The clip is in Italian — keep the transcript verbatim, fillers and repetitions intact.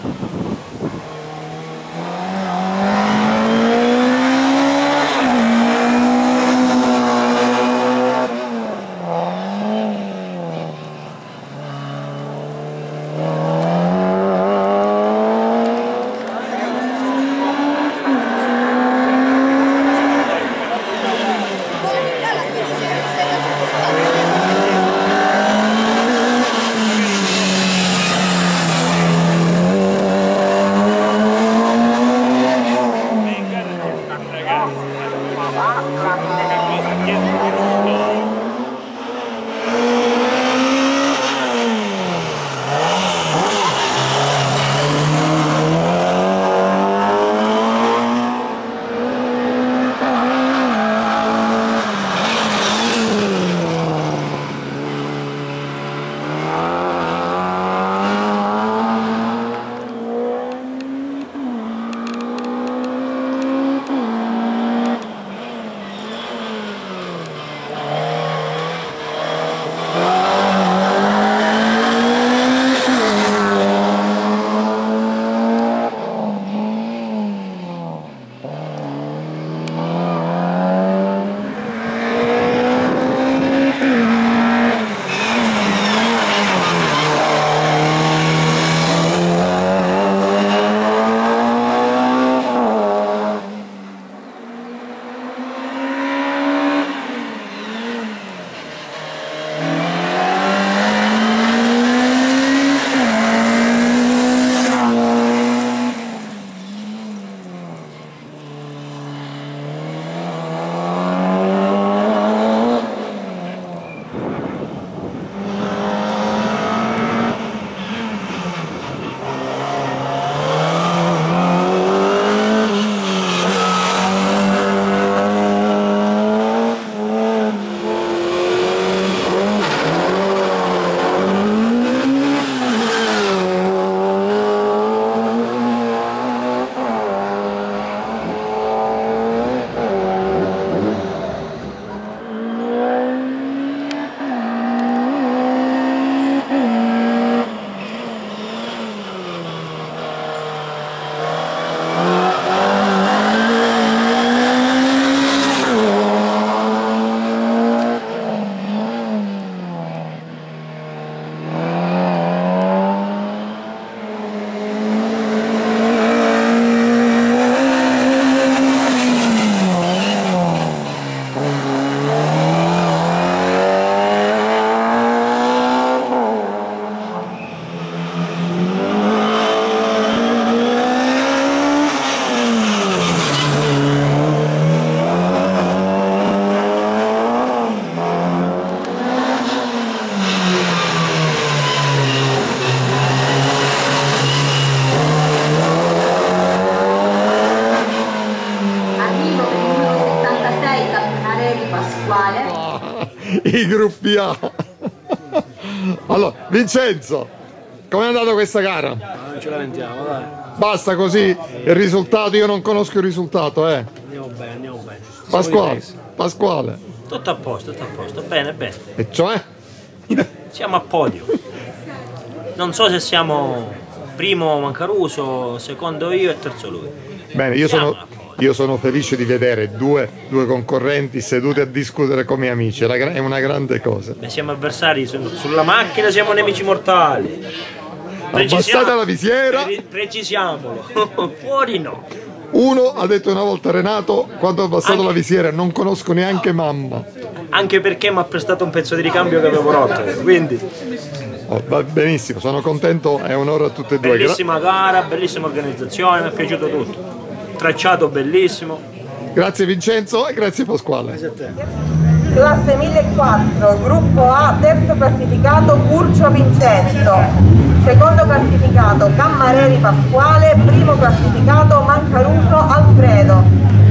I gruppi A. Allora, Vincenzo, com'è andata questa gara? Non ce lamentiamo, dai. Basta così, il risultato, io non conosco il risultato, eh. Andiamo bene, andiamo bene. Pasquale, Pasquale. Tutto a posto, tutto a posto, bene, bene. E cioè? Siamo a podio. Non so se siamo primo Mancaruso, secondo io e terzo lui. Bene, io sono, io sono felice di vedere due, due concorrenti seduti a discutere come amici, è, la, è una grande cosa. Beh, siamo avversari su, sulla macchina, siamo nemici mortali. Abbassate la visiera. Pre precisiamolo. Fuori no. Uno ha detto una volta, Renato, quando ho abbassato Anche... la visiera, non conosco neanche mamma. Anche perché mi ha prestato un pezzo di ricambio che avevo rotto, quindi... Oh, va benissimo, sono contento, è un'ora a tutte e due. Bellissima gara, bellissima organizzazione, mi è piaciuto tutto. Tracciato bellissimo. Grazie Vincenzo e grazie Pasquale. Grazie a te. Classe mille quattro, gruppo A, terzo classificato Curcio Vincenzo, secondo classificato Cammareri Pasquale, primo classificato Mancaruso Alfredo.